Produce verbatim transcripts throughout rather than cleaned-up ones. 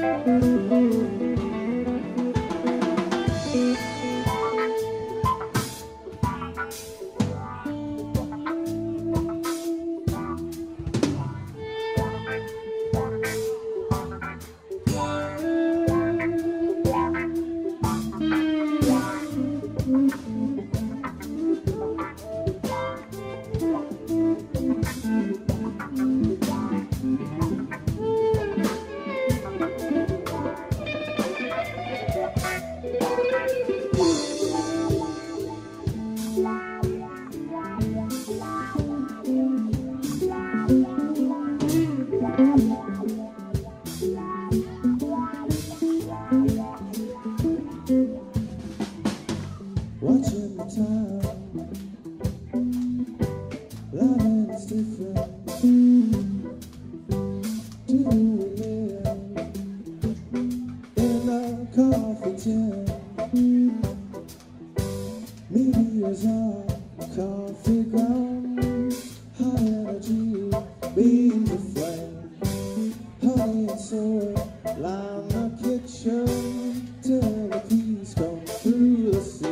Watching the time, loving is different. Do we live in a coffee tin? Media's our coffee ground, high energy beams of flame. Honey and soy line the kitchen till the peace comes through the ceiling.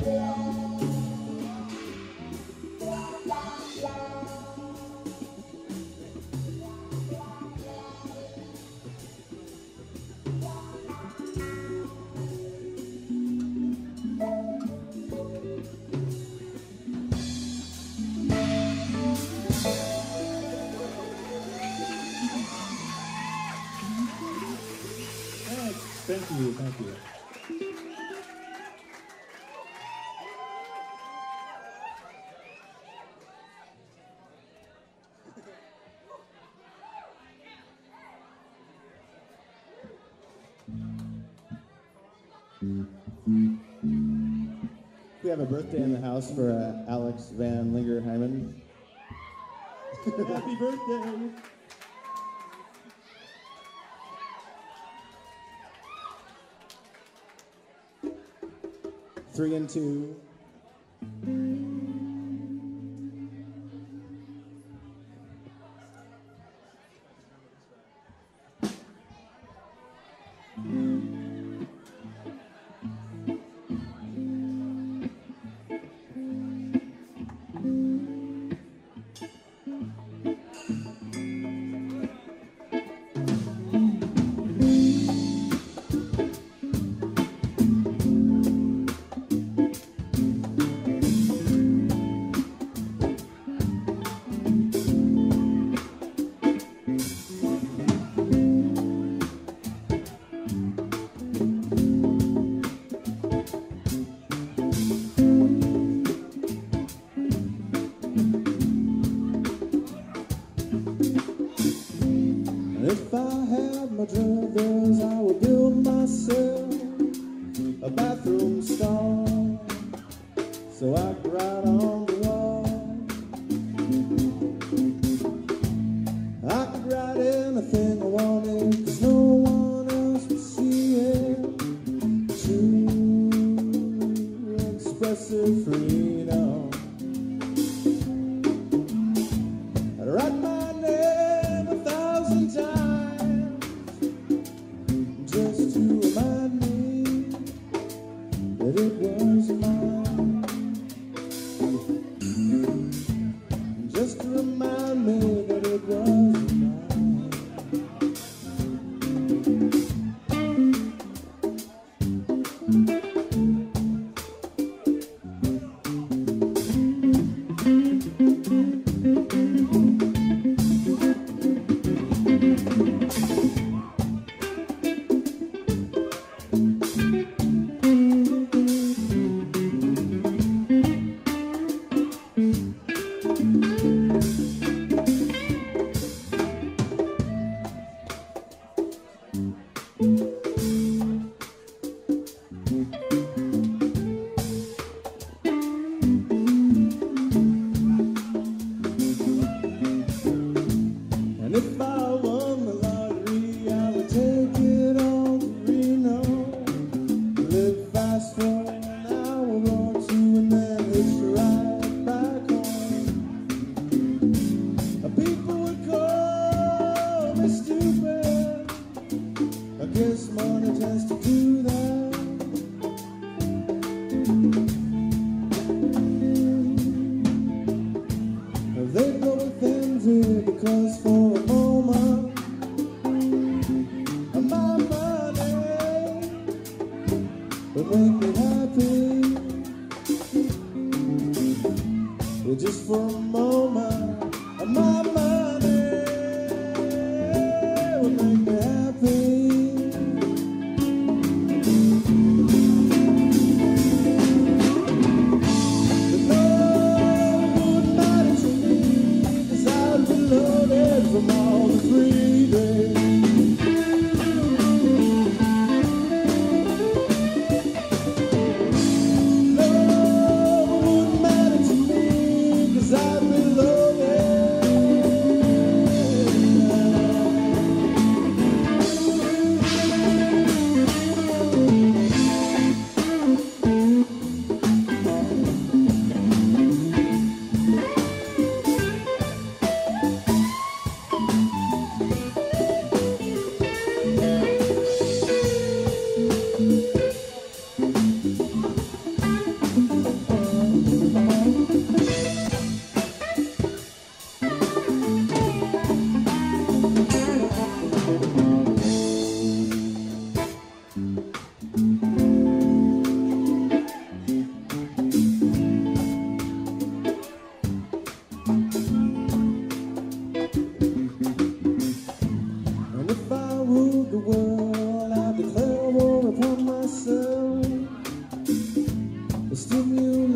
Thank you, thank you. We have a birthday in the house for uh, Alex Van Lingerheimen. Happy birthday! Three and two. If I had my druthers, I would build myself a bathroom stall so I could write on the wall. I could write anything I wanted, 'cause no one else would see it. True expressive freedom. I'd write my name a thousand times just to remind me that it was mine. Just to remind me that it was mine. And if I won the lottery, I would take it all to Reno. Live fast for an hour or two and then hitch a ride back home. People would call me stupid. I guess money tends to do that. They go with envy because for a moment my money would make me happy. Well, just for a moment my money would make me happy. From all the free days, love wouldn't matter to me, 'cause I've been loaded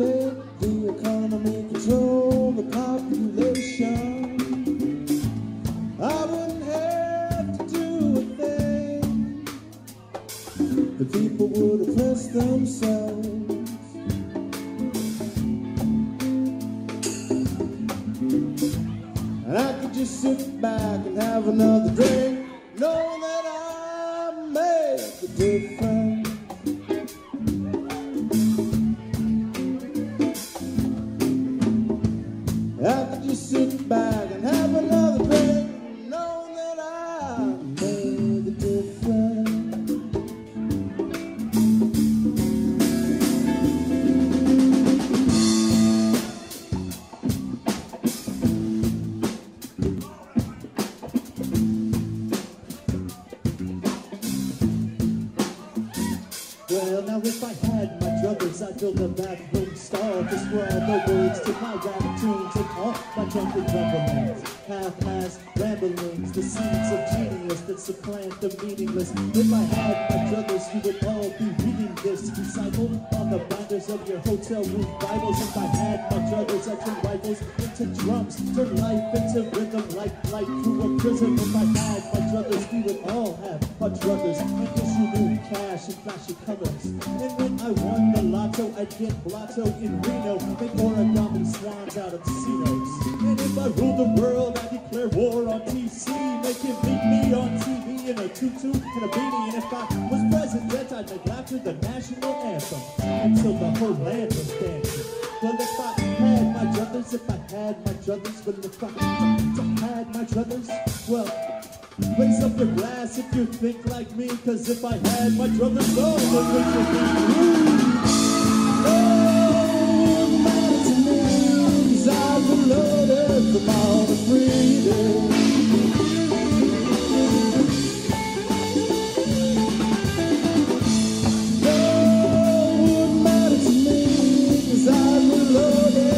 let the economy control the population, I wouldn't have to do a thing. The people would oppress themselves. And I could just sit back and have another drink, knowing that I make a difference. I could just sit back and have another drink, knowing that I made a difference. Well, now if I had my druthers, I'd build a bathroom stall to swirl the words to my rap tunes and all my drunken rumblings, half-assed ramblings, the seeds of genius that supplant the meaningless. If I had my druthers, you would all be reading this recital on the binders of your hotel room Bibles. If I had my druthers, I'd turn rifles into drums, turn life into rhythm like light through a prism. If I had my druthers, we would all have our druthers and issue new cash and flashy colors. And when I won the lotto, I'd get blotto in Reno, make origami swans out of C-notes. And if I ruled the world, I'd declare war on T C, make him meet me on T V in a tutu and a beanie. And if I was president, I'd make laughter the national anthem until the whole land was dancing. Well, if I had my druthers, if I had my druthers, well, if I, if I had my druthers, well, raise up your glass if you think like me, cause if I had my druthers, all the things would be Oh, matter to me, 'cause I've been loaded from all the freedom. No, wouldn't matter to me, 'cause I've been loaded.